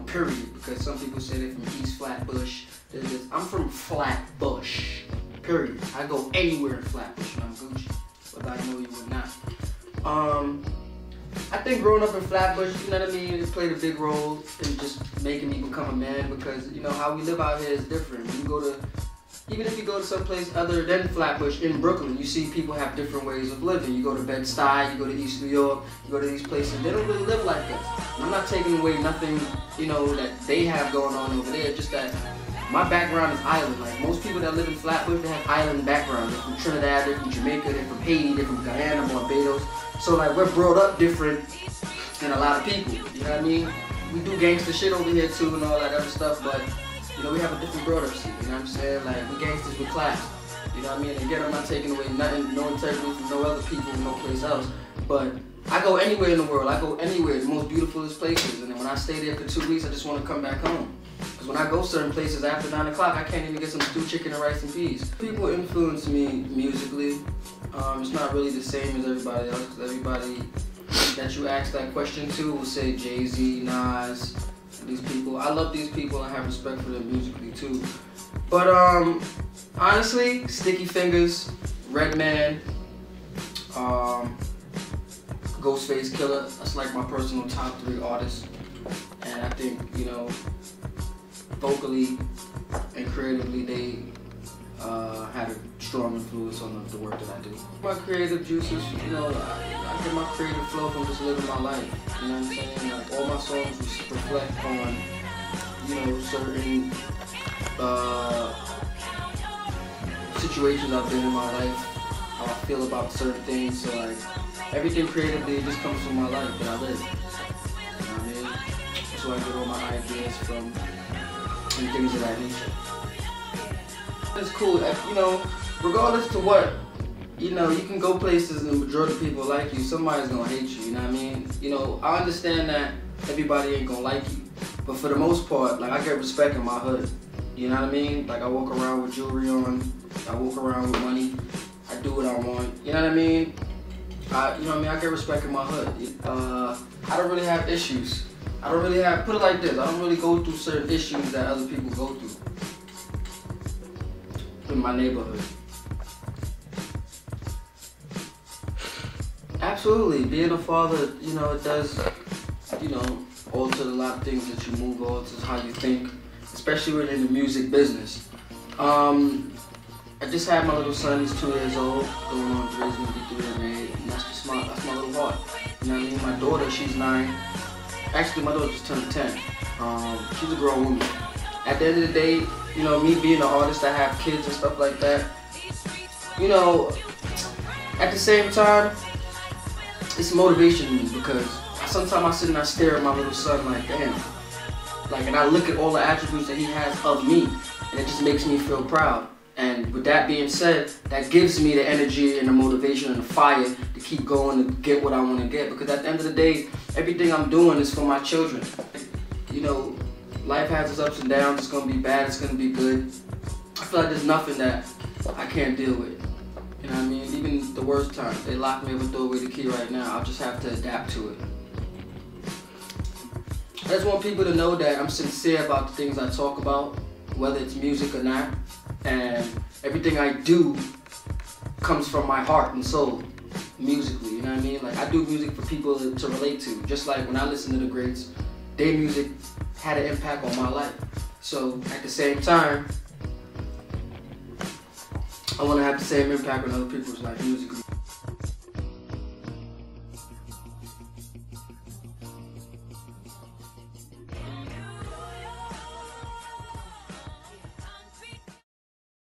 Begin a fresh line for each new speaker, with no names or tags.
period, because some people say they're from East Flatbush. I'm from Flatbush, period. I go anywhere in Flatbush and I'm Gucci, but I know you would not. I think growing up in Flatbush, you know what I mean, it played a big role in just making me become a man, because, you know, how we live out here is different. You go to, even if you go to some place other than Flatbush in Brooklyn, you see people have different ways of living. You go to Bed-Stuy, you go to East New York, you go to these places, they don't really live like us. I'm not taking away nothing, you know, that they have going on over there, just that my background is island. Like most people that live in Flatbush, they have island background. They're from Trinidad, they're from Jamaica, they're from Haiti, they're from Guyana, Barbados. So like we're brought up different than a lot of people, you know what I mean? We do gangster shit over here too and all that other stuff, but you know, we have a different brought up scene, you know what I'm saying? Like we gangsters with class, you know what I mean? Again, I'm not taking away nothing, no integrity from no other people, no place else, but I go anywhere in the world, I go anywhere, the most beautifulest places, and then when I stay there for 2 weeks, I just want to come back home. Because when I go certain places after 9 o'clock, I can't even get some stewed chicken and rice and peas. People influence me musically. It's not really the same as everybody else, because everybody that you ask that question to will say Jay-Z, Nas, these people. I love these people and I have respect for them musically too. But honestly, Sticky Fingers, Redman, Ghostface Killer, that's like my personal top 3 artists. And I think, you know, vocally and creatively, they had a strong influence on the work that I do. My creative juices, you know, I get my creative flow from just living my life. You know what I'm saying? Like all my songs reflect on, you know, certain situations I've been in my life, how I feel about certain things. So like everything creatively just comes from my life that I live. You know what I mean? That's where I get all my ideas from and things of that nature. It's cool, you know, regardless to what, you know, you can go places and the majority of people like you, somebody's gonna hate you, you know what I mean? You know, I understand that everybody ain't gonna like you, but for the most part, like I get respect in my hood, you know what I mean? Like I walk around with jewelry on, I walk around with money, I do what I want, you know what I mean? You know what I mean, I get respect in my hood. I don't really have issues. I don't really have, put it like this, I don't really go through certain issues that other people go through in my neighborhood. Absolutely, being a father, you know, it does, you know, alter a lot of things that you move, alters how you think, especially when in the music business. I just had my little son, he's 2 years old, going on 3, he's gonna be 3 in May, and that's just that's my little heart. You know what I mean? My daughter, she's 9. Actually, my daughter just turned 10. She's a grown woman. At the end of the day, you know, me being an artist, I have kids and stuff like that. You know, at the same time, it's motivation to me because sometimes I sit and I stare at my little son like, damn. Like, and I look at all the attributes that he has of me, and it just makes me feel proud. And with that being said, that gives me the energy and the motivation and the fire to keep going and get what I want to get. Because at the end of the day, everything I'm doing is for my children. You know, life has its ups and downs. It's going to be bad. It's going to be good. I feel like there's nothing that I can't deal with. You know what I mean? Even the worst times. They lock me up and throw away the key right now. I'll just have to adapt to it. I just want people to know that I'm sincere about the things I talk about, whether it's music or not. And everything I do comes from my heart and soul, musically, you know what I mean? Like, I do music for people to relate to. Just like when I listen to the greats, their music had an impact on my life. So, at the same time, I want to have the same impact on other people's life musically.